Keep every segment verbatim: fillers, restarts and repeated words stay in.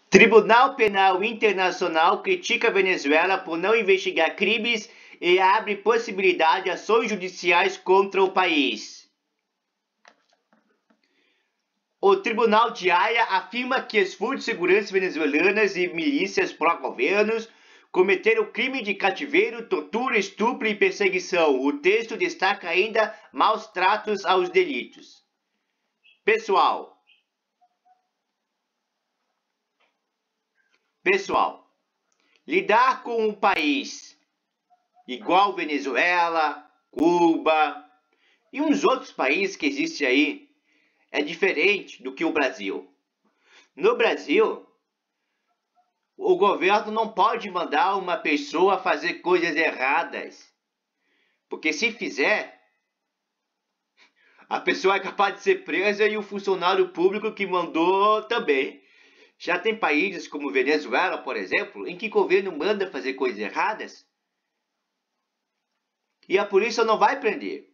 Tribunal Penal Internacional critica a Venezuela por não investigar crimes e abre possibilidade de ações judiciais contra o país. O Tribunal de Haia afirma que as forças de segurança venezuelanas e milícias pró-governos cometeram crime de cativeiro, tortura, estupro e perseguição. O texto destaca ainda maus tratos aos delitos. Pessoal, pessoal, lidar com um país igual Venezuela, Cuba e uns outros países que existem aí é diferente do que o Brasil. No Brasil, o governo não pode mandar uma pessoa fazer coisas erradas, porque se fizer, a pessoa é capaz de ser presa e o funcionário público que mandou também. Já tem países como Venezuela, por exemplo, em que o governo manda fazer coisas erradas e a polícia não vai prender.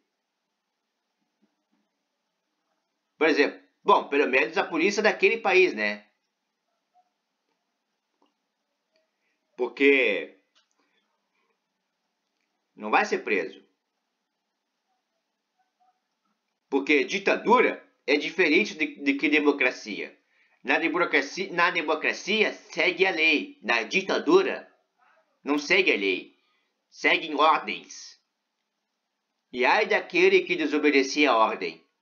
Por exemplo, bom, pelo menos a polícia daquele país, né? Porque não vai ser preso. Porque ditadura é diferente de, de que democracia. Na democracia, na democracia segue a lei. Na ditadura não segue a lei. Seguem ordens. E ai daquele que desobedecia a ordem.